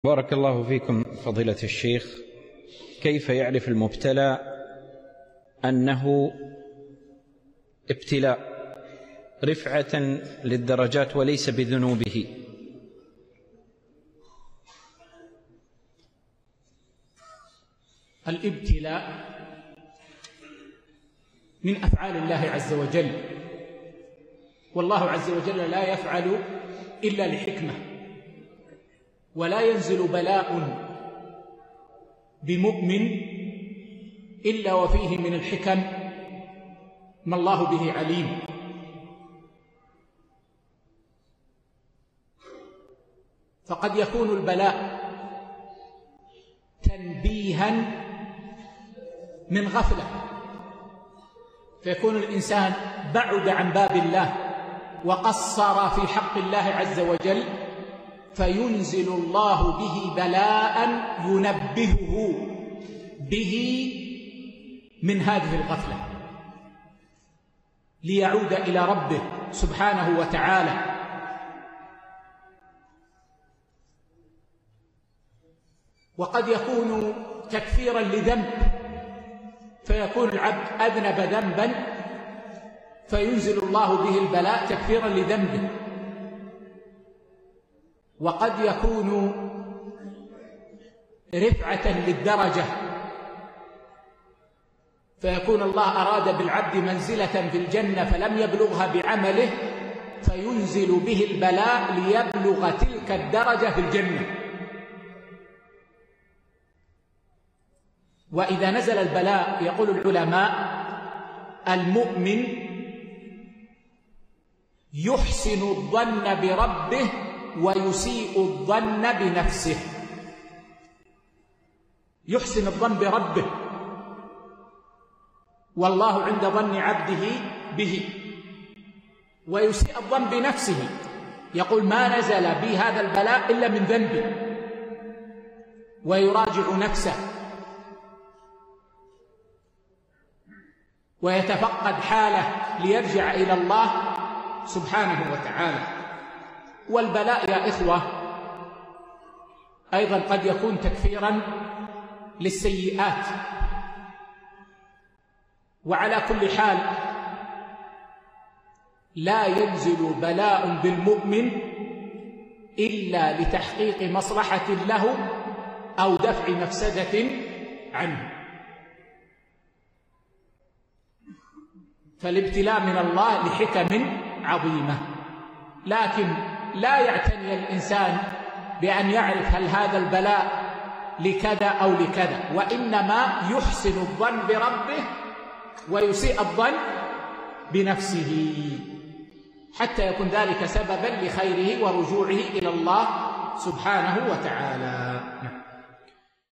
بارك الله فيكم فضيلة الشيخ. كيف يعرف المبتلى أنه ابتلاء رفعة للدرجات وليس بذنوبه؟ الابتلاء من أفعال الله عز وجل، والله عز وجل لا يفعل إلا لحكمة، ولا ينزل بلاء بمؤمن إلا وفيه من الحكم ما الله به عليم. فقد يكون البلاء تنبيها من غفلة، فيكون الإنسان بعد عن باب الله وقصر في حق الله عز وجل، فينزل الله به بلاء ينبهه به من هذه الغفلة ليعود إلى ربه سبحانه وتعالى. وقد يكون تكفيرا لذنب، فيكون العبد أذنب ذنبا فينزل الله به البلاء تكفيرا لذنبه. وقد يكون رفعة للدرجة، فيكون الله أراد بالعبد منزلة في الجنة فلم يبلغها بعمله، فينزل به البلاء ليبلغ تلك الدرجة في الجنة. وإذا نزل البلاء يقول العلماء المؤمن يحسن الظن بربه ويسيء الظن بنفسه. يحسن الظن بربه والله عند ظن عبده به، ويسيء الظن بنفسه، يقول ما نزل بي هذا البلاء إلا من ذنبي، ويراجع نفسه ويتفقد حاله ليرجع إلى الله سبحانه وتعالى. والبلاء يا إخوة أيضا قد يكون تكفيرا للسيئات. وعلى كل حال لا ينزل بلاء بالمؤمن إلا لتحقيق مصلحة له أو دفع مفسدة عنه. فالابتلاء من الله لحكم عظيمة، لكن لا يعتني الإنسان بأن يعرف هل هذا البلاء لكذا أو لكذا، وإنما يحسن الظن بربه ويسيء الظن بنفسه حتى يكون ذلك سببا لخيره ورجوعه إلى الله سبحانه وتعالى.